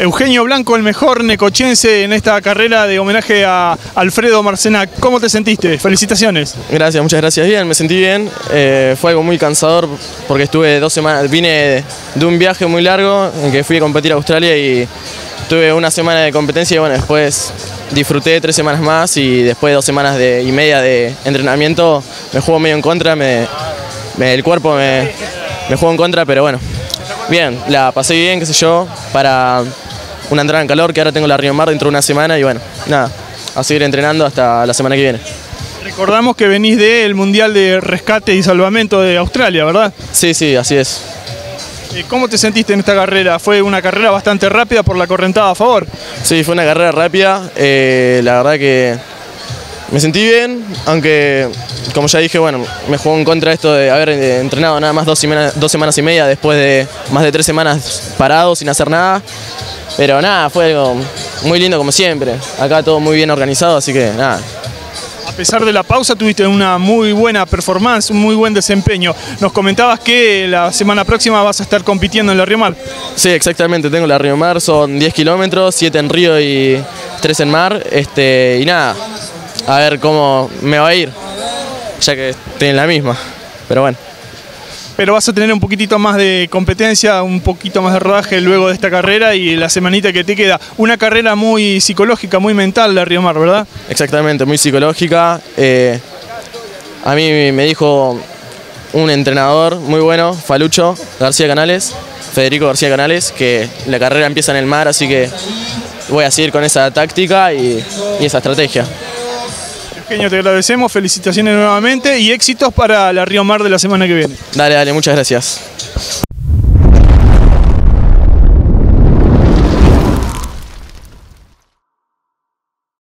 Eugenio Blanco, el mejor necochense en esta carrera de homenaje a Alfredo Marcenac. ¿Cómo te sentiste? Felicitaciones. Gracias, muchas gracias. Bien, me sentí bien. Fue algo muy cansador porque estuve 2 semanas, vine de un viaje muy largo en que fui a competir a Australia y tuve una semana de competencia y bueno, después disfruté 3 semanas más y después de 2 semanas y media de entrenamiento me jugó medio en contra, el cuerpo me jugó en contra, pero bueno, bien, la pasé bien, qué sé yo, para una entrada en calor que ahora tengo la Río Mar dentro de una semana y bueno, nada, a seguir entrenando hasta la semana que viene. Recordamos que venís del Mundial de Rescate y Salvamento de Australia, ¿verdad? Sí, sí, así es. ¿Cómo te sentiste en esta carrera? Fue una carrera bastante rápida por la correntada a favor. Sí, fue una carrera rápida, la verdad que me sentí bien, aunque como ya dije, bueno, me jugó en contra esto de haber entrenado nada más 2 semanas y media después de más de 3 semanas parado sin hacer nada. Pero nada, fue algo muy lindo como siempre. Acá todo muy bien organizado, así que nada. A pesar de la pausa tuviste una muy buena performance, un muy buen desempeño. Nos comentabas que la semana próxima vas a estar compitiendo en la Río Mar. Sí, exactamente, tengo la Río Mar, son 10 kilómetros, 7 en río y 3 en mar. Y nada, a ver cómo me va a ir, ya que estoy en la misma, pero bueno. Pero vas a tener un poquitito más de competencia, un poquito más de rodaje luego de esta carrera y la semanita que te queda. Una carrera muy psicológica, muy mental la Río Mar, ¿verdad? Exactamente, muy psicológica. A mí me dijo un entrenador muy bueno, Federico García Canales, que la carrera empieza en el mar, así que voy a seguir con esa táctica y esa estrategia. Eugenio, te agradecemos, felicitaciones nuevamente y éxitos para la Río Mar de la semana que viene. Dale, muchas gracias.